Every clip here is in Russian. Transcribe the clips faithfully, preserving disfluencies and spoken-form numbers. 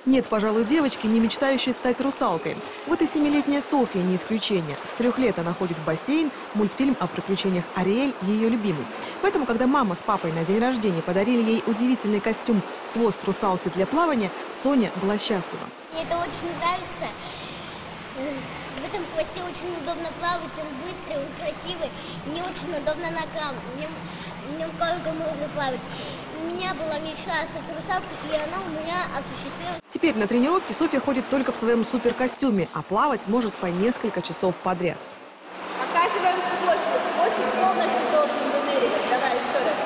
Нет, пожалуй, девочки, не мечтающей стать русалкой. Вот и семилетняя Софья не исключение. С трех лет она ходит в бассейн, мультфильм о приключениях Ариэль ее любимый. Поэтому, когда мама с папой на день рождения подарили ей удивительный костюм «Хвост русалки» для плавания, Соня была счастлива. Мне это очень нравится. В этом хвосте очень удобно плавать, он быстрый, он красивый. Мне очень удобно ногам, в нем, в нем каждый может плавать. У меня была мечта стать русалкой, и она у меня осуществилась. Теперь на тренировки Софья ходит только в своем суперкостюме, а плавать может по несколько часов подряд. Показываем хвостик. Хвостик полностью должен выныривать. Давай еще раз.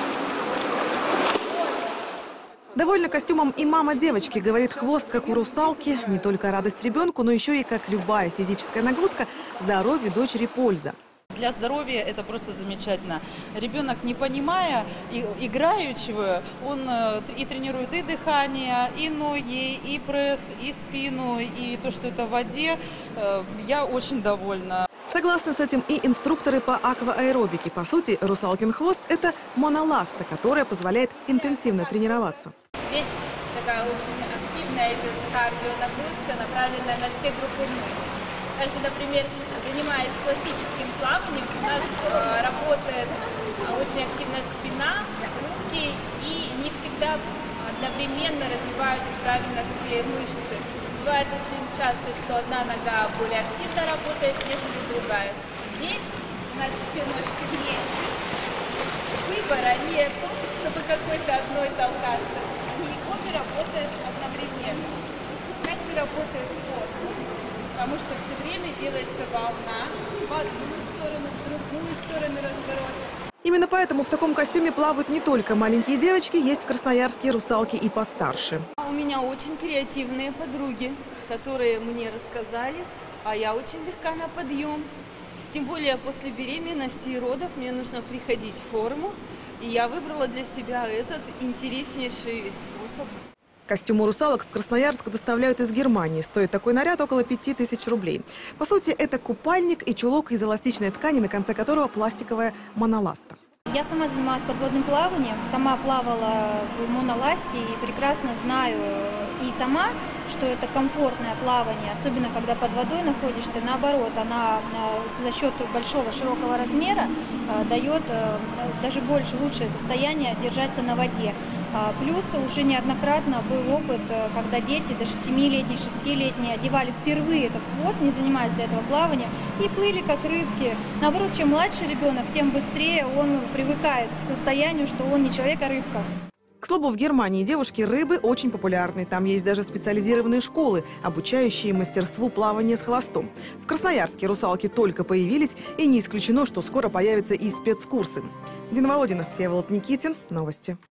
Довольна костюмом и мама девочки. Говорит, хвост, как у русалки, не только радость ребенку, но еще и, как любая физическая нагрузка, здоровью дочери польза. Для здоровья это просто замечательно. Ребенок, не понимая и играющего, он и тренирует и дыхание, и ноги, и пресс, и спину, и то, что это в воде. Я очень довольна. Согласны с этим и инструкторы по аквааэробике. По сути, русалкин хвост – это моноласта, которая позволяет интенсивно тренироваться. Здесь такая очень активная кардионагрузка, направленная на все группы мышц. Также, например, занимаясь классическим плаванием, у нас э, работает э, очень активно спина, руки, и не всегда одновременно развиваются правильно все мышцы. Бывает очень часто, что одна нога более активно работает, нежели другая. Здесь у нас все ножки вместе. Выбора нет, чтобы какой-то одной толкаться. Они обе работают одновременно. Также работает корпус, потому что все время делается волна в одну сторону, в другую сторону разворот. Именно поэтому в таком костюме плавают не только маленькие девочки, есть в Красноярске русалки и постарше. У меня очень креативные подруги, которые мне рассказали, а я очень легка на подъем. Тем более после беременности и родов мне нужно приходить в форму, и я выбрала для себя этот интереснейший способ. Костюмы русалок в Красноярск доставляют из Германии. Стоит такой наряд около пяти тысяч рублей. По сути, это купальник и чулок из эластичной ткани, на конце которого пластиковая моноласта. Я сама занималась подводным плаванием, сама плавала в моноласте и прекрасно знаю и сама, что это комфортное плавание, особенно когда под водой находишься. Наоборот, она за счет большого широкого размера дает даже больше, лучшее состояние держаться на воде. Плюс уже неоднократно был опыт, когда дети, даже семилетние, шестилетние, одевали впервые этот хвост, не занимаясь до этого плавания, и плыли как рыбки. Наоборот, чем младше ребенок, тем быстрее он привыкает к состоянию, что он не человек, а рыбка. К слову, в Германии девушки-рыбы очень популярны. Там есть даже специализированные школы, обучающие мастерству плавания с хвостом. В Красноярске русалки только появились, и не исключено, что скоро появятся и спецкурсы. Дина Володина, Всеволод Никитин. Новости.